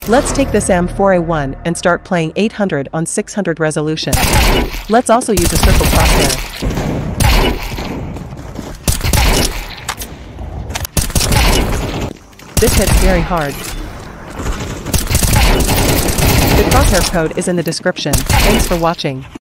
Let's take this M4A1 and start playing 800 on 600 resolution. Let's also use a circle crosshair. This hits very hard. The crosshair code is in the description. Thanks for watching.